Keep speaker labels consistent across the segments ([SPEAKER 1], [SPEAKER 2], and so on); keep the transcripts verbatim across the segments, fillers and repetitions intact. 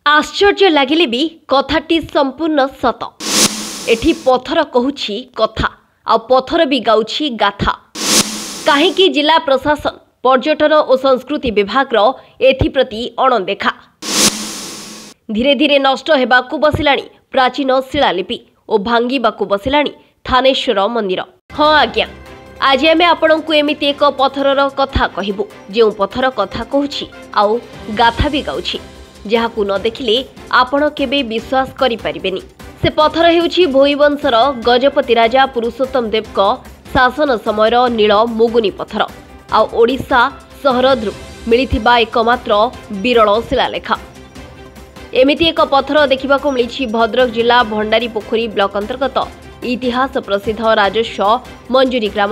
[SPEAKER 1] आश्चर्य लगिले भी कथाटी संपूर्ण सत। एठी पथर कहूछि कथा आ पथर भी गाउछि गाथा। काहेकि जिला प्रशासन पर्यटन और संस्कृति विभाग रो एथिप्रति अणदेखा। धीरे धीरे नष्ट हेबाकु बसिलाणी प्राचीन शिलालिपि और भांगिबाकु बसिलाणी थानेश्वर मंदिर। हाँ आज्ञा, आज आमे आपणकु एमिति एक पथरर कथा कहिबु जे पथर कथा कहूछि आउ गाथा भी गाउछि, जहाकु न देखिले आपण केबे विश्वास करि परिबेनी। से पथर हेउछि भोईवंशर गजपति राजा पुरुषोत्तम देव शासन समयर नील मुगुनी पथर आ ओडिशा सहरद्रु मिलिथिबा एकमात्र विरल शिलालेख। एमिति एक पथर देखिबाकु मिलिछि भद्रक जिला भंडारी पोखरी ब्लॉक अंतर्गत इतिहास प्रसिद्ध राजस्व मंजूरी ग्राम।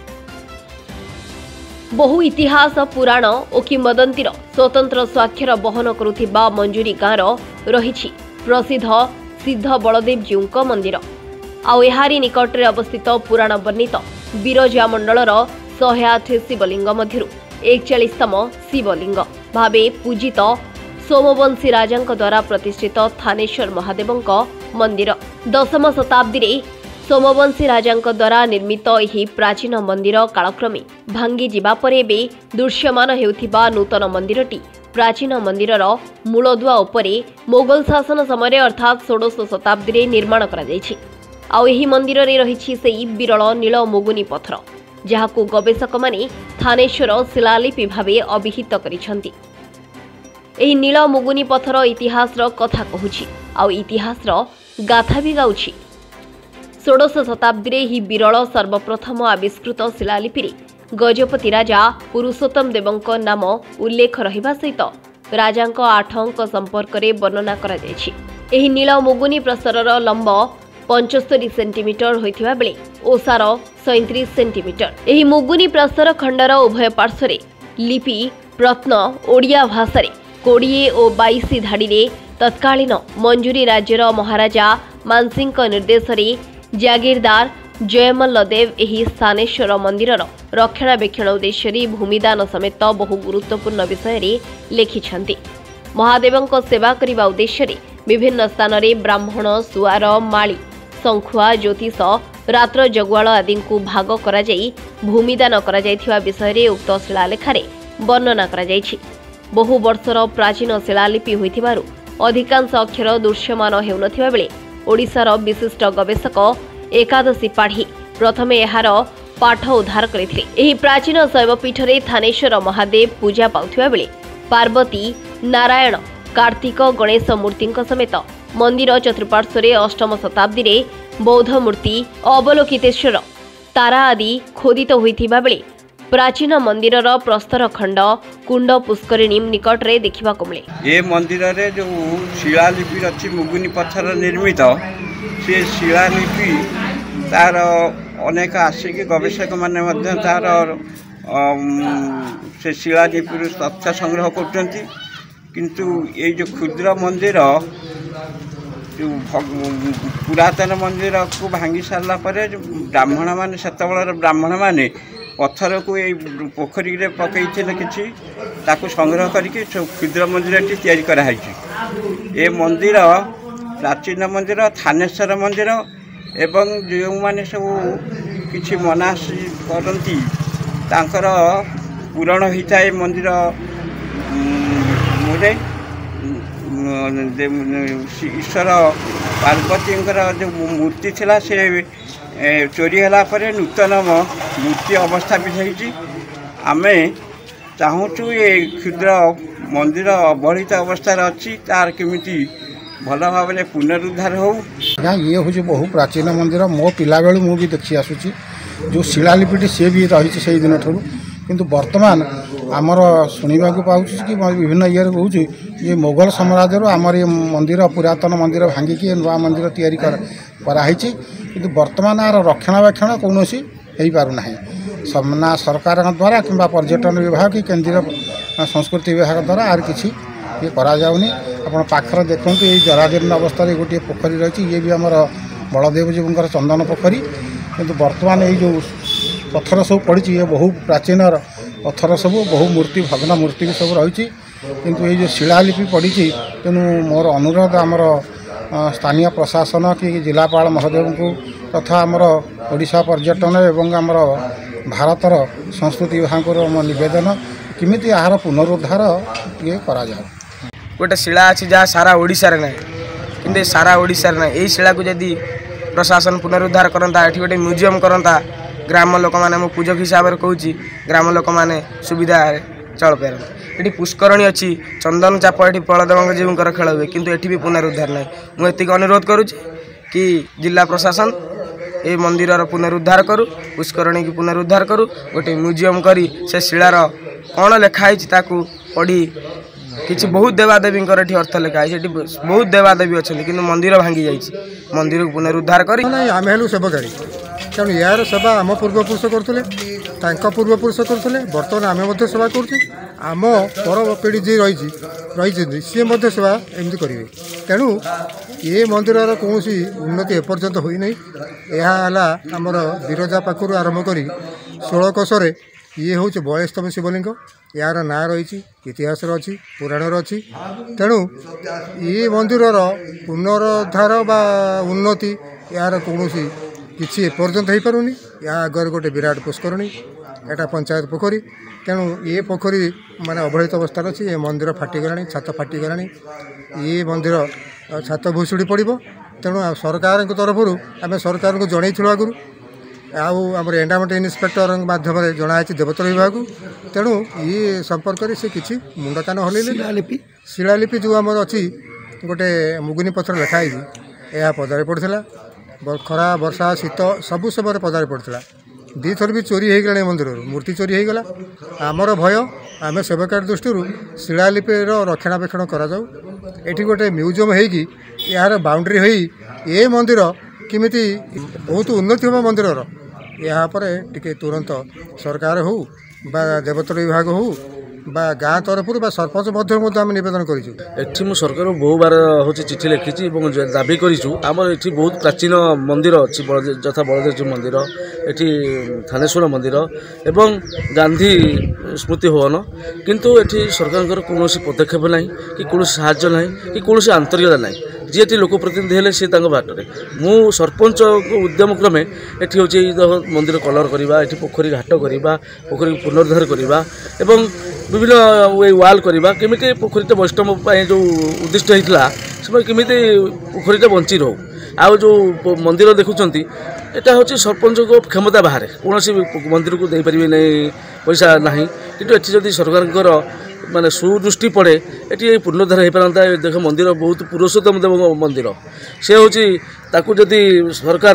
[SPEAKER 1] बहु इतिहास पुराण और किंवदंतीर स्वतंत्र स्वाक्षर बहन करुथिबा मंजूरी गाँव रही प्रसिद्ध सिद्ध बलदेव जीव मंदिर आउ एहारी निकटरे अवस्थित पुराण वर्णित बिरजा मंडलर शहे आठ शिवलिंग मध्यरु एकचालीसतम शिवलिंग भावे पूजित सोमवंशी राजा द्वारा प्रतिष्ठित थानेश्वर महादेवंक मंदिर। दशम शताब्दी सोमवंशी राजा द्वारा निर्मित यह प्राचीन मंदिर कालक्रमे भांगी जिबा परे बे दृश्यमान हेउथिबा नूतन मंदिरटी प्राचीन मंदिरर मूलदुआ उपरे मोगल शासन समय अर्थात षोडश शताब्दी निर्माण करा जायछि। आउ एही मंदिर रे रहिछि सेई विरल नील मुगुनी पथर, जहाकु गवेषक माने थानेश्वर शिलालिपि भावे अभिहित करिसंति। एही नील मुगुनी पथर इतिहासर कथा कहूछि आउ इतिहासर गाथा भी गाउछि। षोडश शताब्दी ही विरल सर्वप्रथम आविष्कृत शिलालिपि गजपति राजा पुरुषोत्तम देवंक नाम उल्लेख रहिबा सहित राजांक आठ अंक संपर्क रे वर्णना करा जायछि। एही नील मुगुनी प्रस्तरर लंब पचहत्तर सेंटीमीटर होइथिबा बेले ओसार सैंतीस सेंटीमीटर। एही मुगुनी प्रस्तर खंडर उभय पार्श्वरे लिपि प्रत्न ओडिया भाषा कोड़े और बाईस धाड़ी रे तत्कालीन मंजूरी राज्यर महाराजा मानसिंह निर्देश रे जागीरदार जयमल्ल देव एही स्थानेश्वर मंदिर रक्षणाबेक्षण उद्देश्य भूमिदान समेत बहु गुरुत्वपूर्ण विषय रे लिखिछंती। महादेवंक सेवा करिबा उद्देश्य विभिन्न स्थान रे ब्राह्मण सुआर माली शंखुआ ज्योतिष रात्र जगुआल आदि को भाग करा जाई भूमिदान करा जायथिबा विषय रे उक्त शिलालेखारे वर्णना करा जायछि। बहु वर्षर प्राचीन शिलालिपि होइथिबारु अधिकांश अक्षर दृश्यमान हेउनथिबा बेले ओडिशार विशिष्ट गवेषक एकादशी पाढ़ी प्रथमे एहार पाठ उद्धार करथिले। एही प्राचीन शैवपीठ रे थानेश्वर महादेव पूजा पाउथिबा बेले पार्वती नारायण कार्तिक गणेश मूर्ति समेत मंदिर चतुर्पार्श्वरे अष्टम शताब्दी रे बौद्ध मूर्ति अवलोकितेश्वर तारा आदि खोदित होइथिबा बेले प्राचीन मंदिरर प्रस्तर खंड कुंड पुष्करिणी निकट रे देखिबा को मिले।
[SPEAKER 2] ए मंदिर रे जो शिलालिपि अछि मुगुनी पत्थर निर्मित से शिलालिपि तार अनेक आसिक गवेषक माने मध्य तार से शिलालिपि तथ्य संग्रह करछंती, किंतु ये जो क्षुद्र मंदिर जो पुरातन मंदिर को भांगी सारला परे ब्राह्मण माने सेतबेलर ब्राह्मण माने पत्थर को ये पोखरी रे पकईथिले किछि ताकु संग्रह करके क्षुद्र मंदिरटी तैयारी करा हैछि। ए मंदिर प्राचीन मंदिर थानेश्वर मंदिर एवं जो माने सब किछि मनासी करंती तांकर पूरण होता है मंदिर मुरे ईश्वर पार्वती जो मूर्ति थिला से चोरी होला परे नूतन मूर्ति अवस्था भी आमे चाहूँ ये क्षुद्र मंदिर अवहेलित अवस्था अच्छी तार केमिति भल भाव में पुनरुद्धार हो।
[SPEAKER 3] ये हूँ बहु प्राचीन मंदिर मो पिला बेलू मु भी देखी आसूची जो शिलालिपिटी सी भी रही से दिन ठूँ किंतु वर्तमान आमर शुणा पाऊँ कि विभिन्न ये कहूँ ये मोगल साम्राज्य आमर ये मंदिर पुरातन मंदिर भांगिकी नुआ मंदिर तैयारी कराई किंतु वर्तमान यार रक्षणाबेक्षण कौन हो पारना ना सरकार द्वारा कि पर्यटन विभाग कि केंद्रीय संस्कृति विभाग द्वारा आर किसी ये कराऊनी। आप पाखर देखूँ ये जराजीर्ण अवस्था गोटे पोखरी रही ये भी आमर बलदेव जीवंकर चंदन पोखरी किंतु वर्तमान ये जो पत्थर सब पड़ी ये बहु प्राचीन पत्थर सब बहु मूर्ति भग्न मूर्ति भी सब रही किंतु ये जो शिलालिपि पड़ी तेणु मोर अनुरोध आमर स्थानीय प्रशासन कि जिलापाल महोदय को तथा आमर ओडिशा पर्यटन एवं आमर भारतर संस्कृति विभाग को नवेदन किमिति यार पुनरुद्धार ये करा जाए।
[SPEAKER 4] गोटे शिला अच्छी जहाँ सारा ओडिशा रे ना कि सारा ओडिशा रे ना यही शिला को जदि प्रशासन पुनरुद्धार करता ये गोटे म्यूजियम करता ग्राम लोक मैंने मो पूजक हिसाब से कहूँ ग्राम लोक मैंने सुविधा चल पारते। ये पुष्करणी अच्छी चंदन चाप ये बलदेव जीवकर खेल हुए किंतु ये भी पुनरुद्धार ना मुझे अनुरोध करुच्ची कि जिला प्रशासन ये मंदिर पुनरुद्धार करू पुष्करणी की पुनरुद्धार करू गोटे म्यूजियम करी से शिलार कौन लिखाई पढ़ी किसी बहुत देवादेवी अर्थ लिखाई बहुत देवादेवी अच्छा कि मंदिर भांगी जाइए मंदिर को पुनरुद्धार कर
[SPEAKER 5] आम हेलु सेवकारी तेणु यार सेवा आम पूर्वपुरुष करते पूर्वपुरुष करते बर्तमान आम सेवा करम पर पीढ़ी जी रही रही सी सेवा एमती करेंगे तेणु ये मंदिर कौन उन्नति एपर्यंत होना यह आमर बिरजा पाखु आरंभ कर षोल कोशरे ये हूँ बयास्तम शिवलिंग यार ना रही इतिहास अच्छी पुराण अच्छी तेणु ये मंदिर पुनरुद्धार बा उन्नति यार कौन किसी एपर्यंत हो पारुनी या आगे गोटे विराट पुष्करणी एटा पंचायत पोखरी तेणु ये पोखरी माने अवहेलित अवस्था अच्छी ये मंदिर फाटिगला छात फाटिगला ये मंदिर छात भुशुड़ी पड़ो तेणु सरकार तरफ आम सरकार को जनईलु आगुरी आम एंडामेंट इन्स्पेक्टर मध्यम जनाई देवतर विभाग तेणु ये संपर्क से किसी मुंडकान हल शिलालिपि शिलालिपि जो आम अच्छी गोटे मुगुनी पथर लिखाई यह पदारे पड़ता खरा वर्षा शीत सबु समय पदारे पड़ता दी थर भी चोरी हो गला मंदिर मूर्ति चोरी हो गला आमर भय आम सेवकार दृष्टि शिलालिपिर रक्षणाबेक्षण कर गोटे म्यूजियम होगी यार बाउंड्री हो ये मंदिर किमिति बहुत उन्नति हो मंदिर यहाँ पर टिके तुरंत सरकार हो बा देवतर विभाग हो बा गाँ तरफ सरपंच आम नवेदन कर
[SPEAKER 6] सरकार बहु बार हूँ चिठी लिखी दाबी करमर ये बहुत प्राचीन मंदिर अच्छी यथा बलदेव मंदिर ये थानेश्वर मंदिर एवं गांधी स्मृति भवन किंतु ये सरकार कौन पदक्षेप ना कि कौन साहाय्य ना कि कौन आंतरिकता ना जी ये लोकप्रतिनिधि हेले सी बाटरे मु सरपंच उद्यम क्रमे ये हूँ मंदिर कलर करवा ये पोखरी घाट करवा पोखरी पुनरुद्धार करवा एवं विभिन्न वाल करवा केमिति पोखरी वैष्णव जो उद्दिष्ट होता से केमिति पोखरी बंची रो आ जो मंदिर देखुं यहाँ हूँ सरपंच को क्षमता बाहर कौन मंदिर को दे पारे नहीं पैसा ना कि ये सरकार माने सुदृष्टि पड़े ये पुनरुद्धार हो पारता देख मंदिर बहुत पुरुषोत्तम देव मंदिर से हूँ ताकू जदि सरकार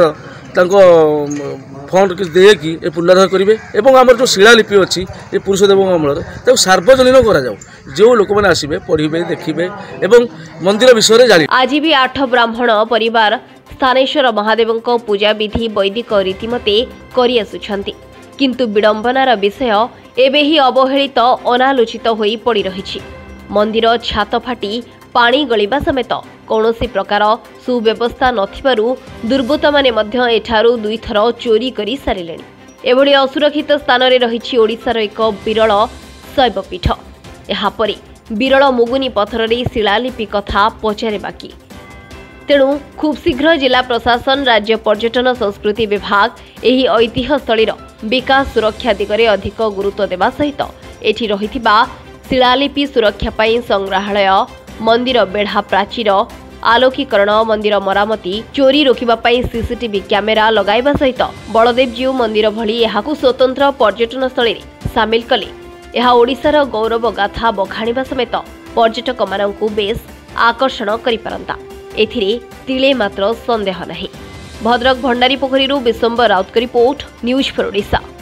[SPEAKER 6] फंड देकी ये पुनरुद्धार करेंगे एवं आम जो शिलालिपि अच्छी ये पुरुषदेव अमल सार्वजनीन करा जो लोक मैंने आसबे पढ़े देखिए एवं मंदिर विषय जान
[SPEAKER 1] आज भी आठ ब्राह्मण परिवार स्थानेश्वर महादेव पूजा विधि वैदिक रीतिमते करि आसुछंती किंतु विडंबनार विषय एबे ही अवहेलित अनालोचित होई पड़ी रही मंदिर छात फाटी पानी गलिबा समेत कौनसी प्रकार सुव्यवस्था नथिबारु दुर्बृत्त माने मध्य एठारु दुई थर चोरी करी सारिलेଣି एभली असुरक्षित स्थान रे रहिछि ओडिसार एक विरल शैवपीठ एहा परे विरल मुगुनी पथर रे शिलालिपि कथा पचारे बाकी तेणु खूब शीघ्र जिला प्रशासन राज्य पर्यटन संस्कृति विभाग एही ऐतिह्य स्थलीर विकास सुरक्षा दिगरे अधिक गुरुत्व देवा सहित एठी रहिथिबा शिलालिपि सुरक्षा पाई संग्रहालय मंदिर बेढ़ा प्राचीर आलोकीकरण मंदिर मरामती चोरी रोकिबा पाई सीसीटीवी कैमेरा लगाइबा सहित बलदेवजीउ मंदिर भली एहाकु स्वतंत्र पर्यटन स्थली सामिल कले एहा ओडिसार गौरव गाथा बखाणिबा समेत पर्यटक मानकु बेस आकर्षण करि पारंता एथिरे तिले मात्र संदेह नहीं। Bhadrak Bhandari Pokhari Bishwambar Raut report news for Odisha.